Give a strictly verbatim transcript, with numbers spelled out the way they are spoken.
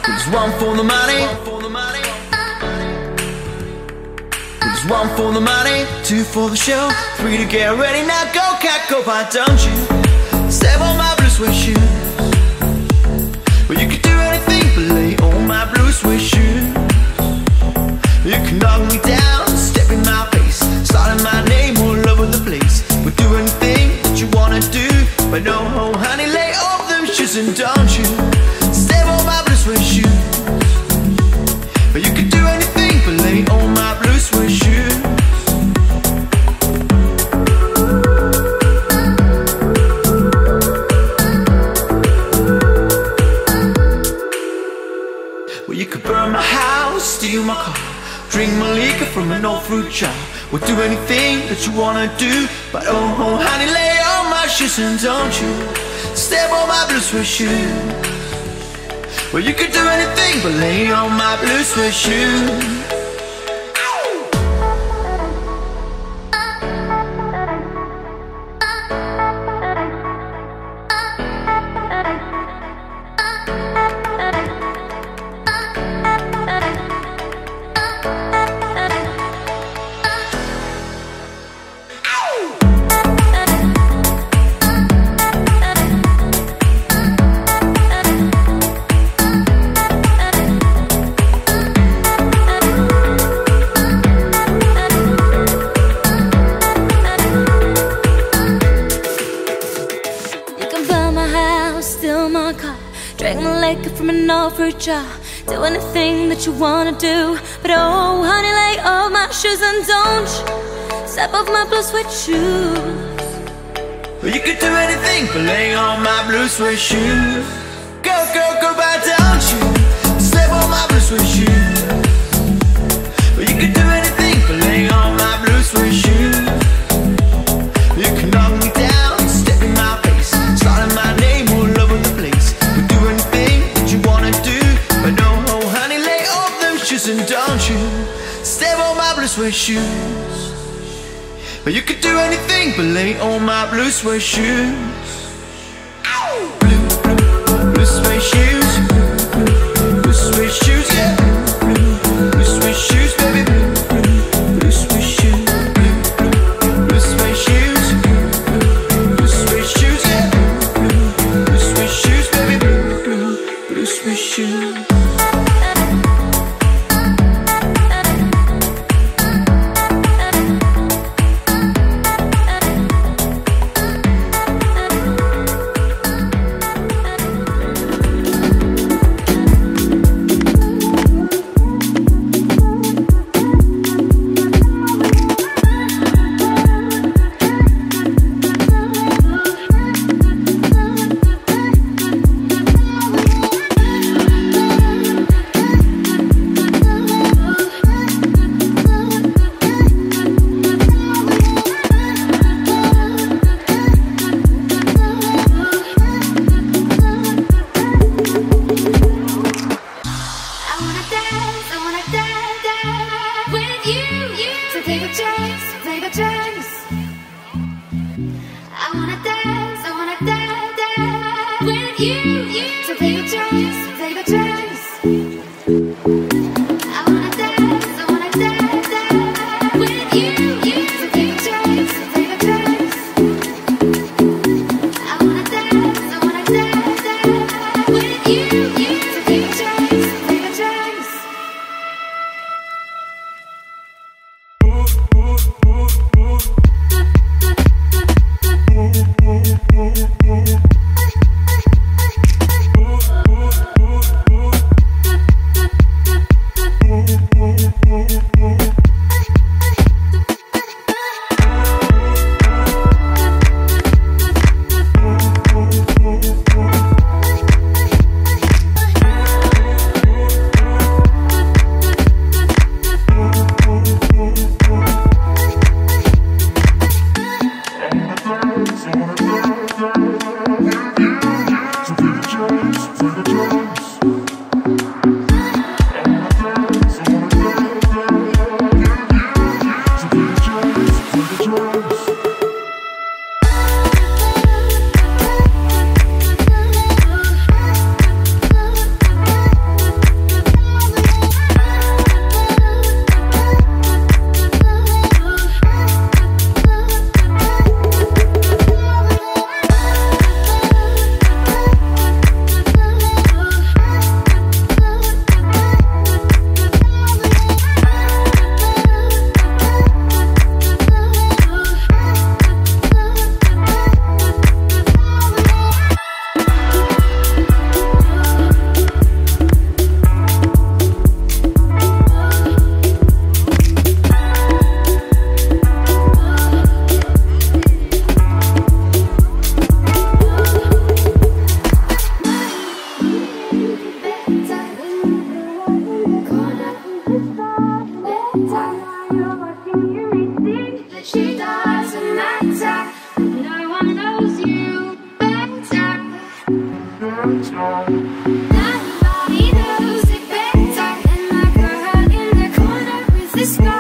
There's one for the money. There's one for the money, two for the show, three to get ready. Now go, cat, go, why don't you step on my blue suede shoes? Well, you can do anything but lay on my blue suede shoes. You can knock me down, step in my face, starting my name all over the place. We'll do anything that you wanna do, but no, honey, lay off them shoes and don't you step on my blue suede shoes. But you can do anything but lay on my blue suede shoes. Well, you could burn my house, steal my car, drink my liquor from an old fruit jar. We'll do anything that you wanna do, but oh, oh honey, lay on my shoes and don't you step on my blue suede shoes. Well, you could do anything but lay on my blue suede shoes. Do anything that you wanna do, but oh honey, lay off my shoes and don't you step off my blue suede shoes. Well, you could do anything but lay on my blue suede shoes. Go, go, go, why don't you step on my blue suede shoes? Well, you could do anything but lay on my blue suede shoes. You can knock me down, step in my face, starting my name all over the place. We'll do anything that you wanna do, but no, honey, lay off them shoes and don't you step on my blue suede shoes. But you could do anything but lay on my blue suede shoes. Blue, blue, blue suede shoes. Blue, blue suede shoes, yeah. Blue, blue suede shoes, baby. Blue, blue suede shoes. Blue, blue, blue suede shoes. Blue suede shoes, yeah. Blue, blue suede shoes, baby. Blue, blue suede shoes. Nobody knows it better than my girl in the corner with the scar.